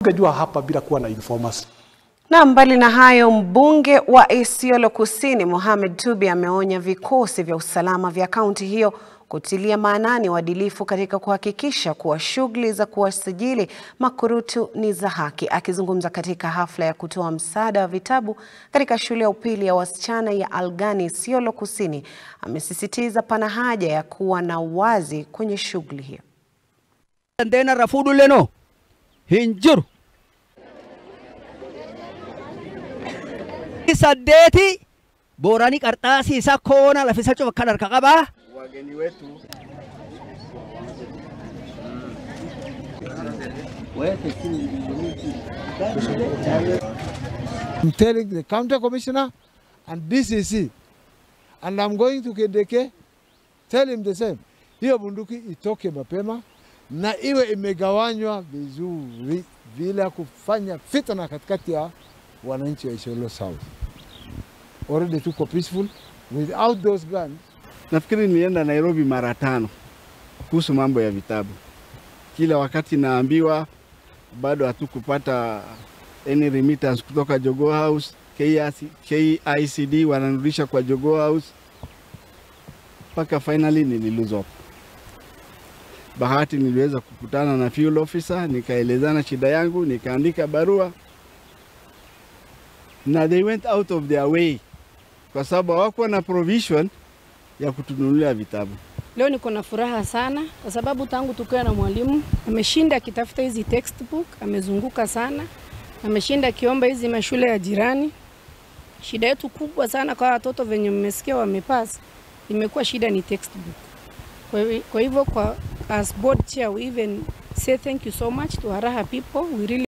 Ungejua hapa bila kuwa na informers. Na mbali na hayo, mbunge wa Isiolo kusini Mohamed Tubi ameonya vikosi vya usalama vya kaunti hiyo kutilia maanani uadilifu katika kuhakikisha kuwa shughuli za kuwasajili Makurutu ni za haki. Akizungumza katika hafla ya kutoa msaada wa vitabu katika shule ya upili ya wasichana ya Algani, Isiolo kusini, amesisitiza pana haja ya kuwa na uazi kwenye shughuli hiyo. Ndena rafudu leno hinjuru Sadeti borani kartasi isa kona lafisa cho kanar kakaba wageni wetu I'm telling the county commissioner and DCC, and I'm going to Kedeke, tell him the same. Hiyo bunduki itoke mapema na iwe imegawanywa vizuri bila kufanya fitna katikati ya wananchi wa Isiolo South. Already tuko peaceful without those guns. Nafikiri nilienda Nairobi mara 5 kuhusu mambo ya vitabu. Kila wakati naambiwa bado hatukupata any remittance kutoka Jogoo House, KICD wanarudisha kwa Jogoo House. Paka finally nililose hope. Bahati niliweza kukutana na fuel officer, nikaelezana shida yangu, nikaandika barua. Na they went out of their way kwa sababu hawakuwa na provision ya kutununulia vitabu. Leo niko na furaha sana kwa sababu tangu tukiwa na mwalimu ameshinda akitafuta hizi textbook, amezunguka sana, ameshinda kiomba hizi mashule ya jirani. Shida yetu kubwa sana kwa watoto venye mmesikia wamepass imekuwa shida ni textbook. Kwa hivyo as board chair we even say thank you so much to Araha people. We really